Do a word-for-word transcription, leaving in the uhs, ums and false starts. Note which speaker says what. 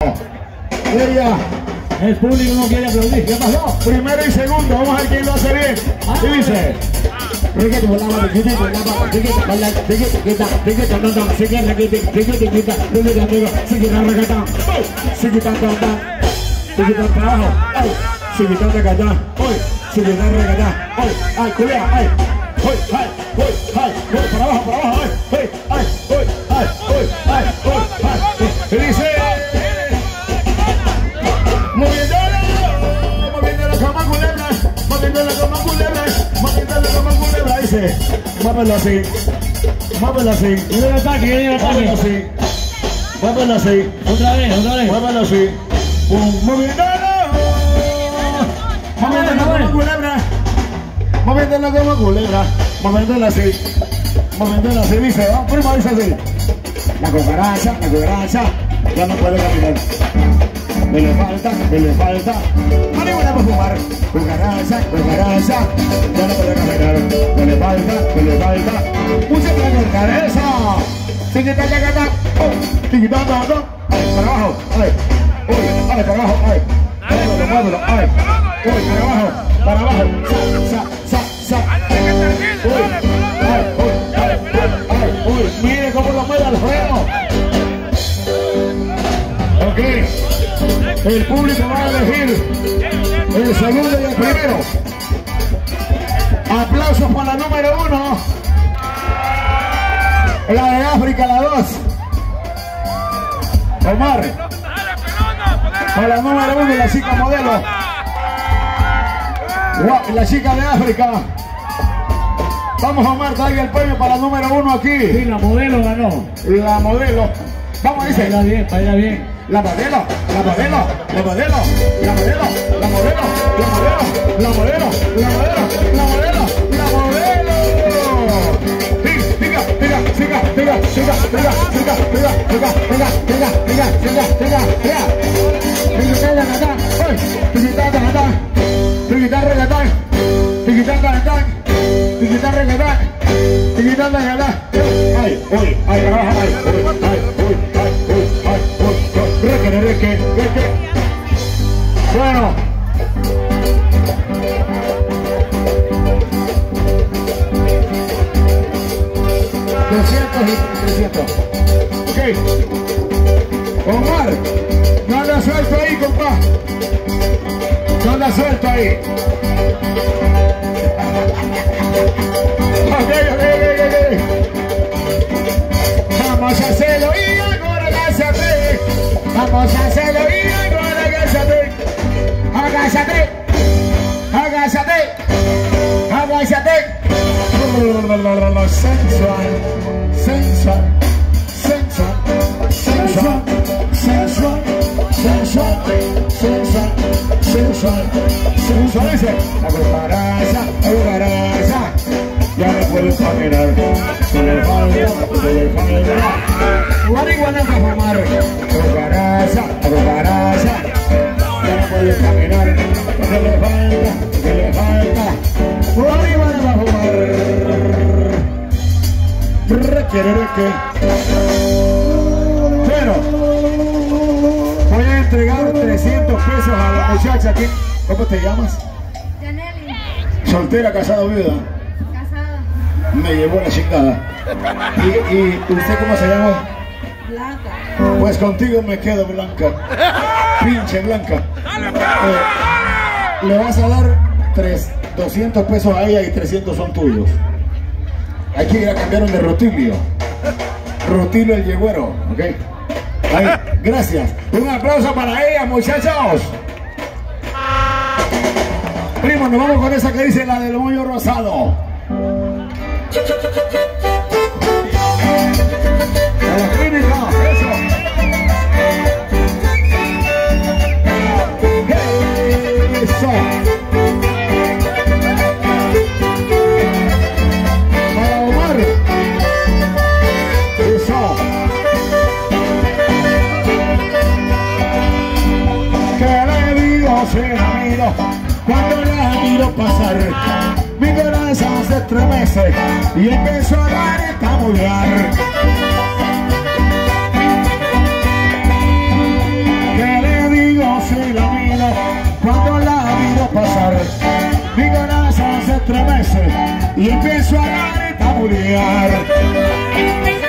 Speaker 1: Ella.
Speaker 2: El público no quiere aplaudir. ¿Qué pasó?
Speaker 1: Primero y segundo, vamos a ver quién lo hace bien. Y dice. Y dice. Moviéndolo, moviéndolo como culebra, moviéndolo como culebra, moviéndolo como culebra, dice, muévelo así, muévelo así,
Speaker 2: Viene el ataque, viene el
Speaker 1: muévelo
Speaker 2: ataque.
Speaker 1: así, muévelo así,
Speaker 2: Otra vez, otra vez.
Speaker 1: muévelo así, pum, moviéndolo, moviéndolo como culebra, moviéndolo como culebra, moviéndolo así, moviéndolo así, dice, vamos, primo, dice así, la cucaracha, la cucaracha, ya no puede caminar. Me le falta, me le falta. Marihuana para fumar. Cucaracha, cucaracha. Ya no puede caminar. Me le falta, me le falta. Mucha para cortar eso. Tiquita, tiquita. Oh, tiquita, no, no. Ay, para abajo. Ay. Uy, ay, para abajo. Ay. Muévelo, muévelo. Ay. Uy, para abajo. Para abajo. Sa, sa, sa, sa. Uy, ay, uy, ay, ay, uy. Mire cómo lo mueve al juego. Ok. El público va a elegir el segundo y el primero. Aplausos para la número uno. La de África, la dos. Omar. Para la número uno, la chica modelo. La chica de África. Vamos, Omar, traiga el premio para la número uno aquí.
Speaker 2: Sí, la modelo ganó.
Speaker 1: La modelo. Vamos, dice.
Speaker 2: Baila bien, baila bien.
Speaker 1: La modelo, la modelo, la modelo, la modelo, la modelo, la modelo, la modelo, la modelo, la modelo, la modelo. Siga, siga, siga, siga, siga, siga, siga, siga, siga, siga, siga, siga, siga, siga, siga. Tiquitá, regatán, hoy, tiquitá, regatán, tiquitá, regatán, tiquitá, regatán, tiquitá, regatán, tiquitá, regatán. Ay, uy, ay, ay, ay, ay, ay, uy, ay, uy, ay, uy. Reque, reque, reque. Bueno. doscientos y trescientos. Ok. Omar, no anda suelto ahí, compa. No anda suelto ahí. Ok, ok, ok, ok. Vamos a hacerlo y ahora lánzate. Vamos a hacerlo y ahora agachate. Agachate. Agachate. Agachate. Sensual. Sensual. Sensual. Sensual. Sensual. Sensual. Sensual. Sensual. Sensual. Dice. La cucaracha. La cucaracha. Ya no puedes caminar. Se le falta. Se le falta. Marihuana para fumar. Cucaracha, cucaracha. Ya no puede caminar. Se le falta, se le falta. Marihuana para fumar. Requiere que. Bueno, voy a entregar trescientos pesos a la muchacha aquí. ¿Cómo te llamas?
Speaker 3: Janely.
Speaker 1: Soltera, casada o viuda.
Speaker 3: Casada.
Speaker 1: Me llevó la chingada. ¿Y, y usted cómo se llama?
Speaker 3: Blanca.
Speaker 1: Pues contigo me quedo, Blanca. Pinche Blanca. Eh, le vas a dar tres, doscientos pesos a ella y trescientos son tuyos. Hay que ir a cambiar un de Rutilio. Rutilio el yegüero, ¿ok? Ahí, gracias. Un aplauso para ella, muchachos. Primo, nos vamos con esa que dice la del moño rosado. A la clínica, eso. Eso. Para Omar. Eso. Que le digo, se la miro. Cuando la miro pasar, mi corazón se estremece y empezó a dar y tambalear. Que y empezó a tartamudear.